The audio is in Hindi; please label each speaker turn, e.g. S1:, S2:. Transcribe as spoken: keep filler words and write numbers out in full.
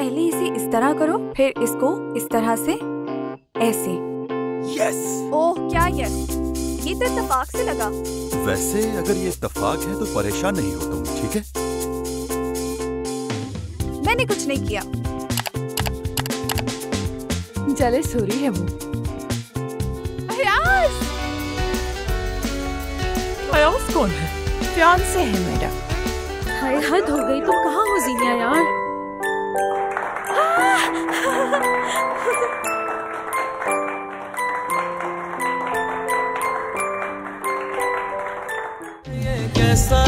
S1: पहले इसे इस तरह करो, फिर इसको इस तरह से ऐसे।
S2: यस।
S3: ओह क्या यस, ये तो इत्तेफाक से लगा।
S2: वैसे अगर ये इत्तेफाक है तो परेशान नहीं हो तुम, ठीक है?
S3: मैंने कुछ नहीं किया।
S4: चले सॉरी है वो।
S3: अयाज!
S4: अयाज कौन है? फियांसे है मेरा।
S1: हाय हद हो गई, तुम कहाँ हो जीनिया यार?
S5: ये कैसा